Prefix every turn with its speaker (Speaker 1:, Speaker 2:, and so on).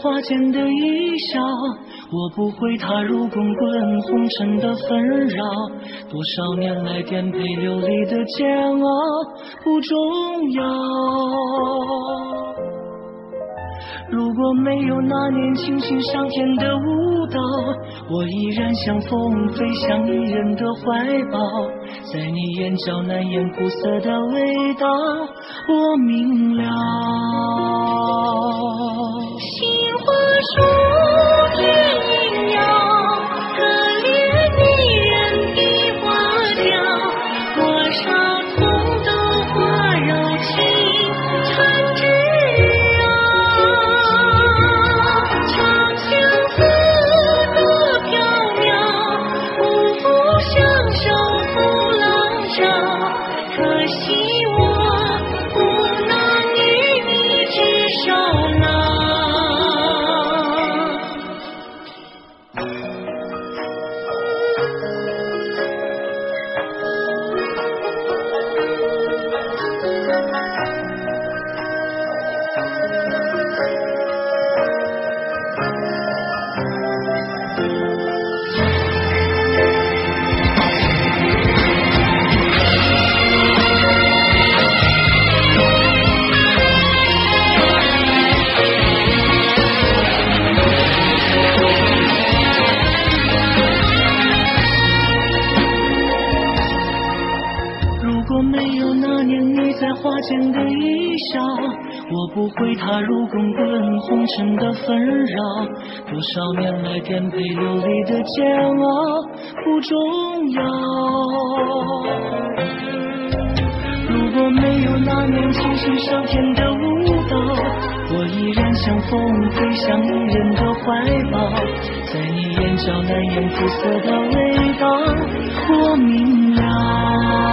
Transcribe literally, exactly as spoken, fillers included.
Speaker 1: 花间的一笑，我不会踏入滚滚红尘的纷扰，多少年来颠沛流离的煎熬不重要。如果没有那年轻心上天的舞蹈，我依然像风飞向一人的怀抱，在你眼角难掩苦涩的味道，我明了。
Speaker 2: 杏花树叶萦绕，可怜迷人的花娇，多少痛都花柔情缠枝绕，长相思多缥缈，无福相守扶郎照，可惜我不能与你执手牢。
Speaker 1: 花间的一笑，我不会踏入滚滚红尘的纷扰，多少年来颠沛流离的煎熬不重要。如果没有那年轻心上天的舞蹈，我依然像风飞向一人的怀抱，在你眼角难掩苦涩的味道，我明了。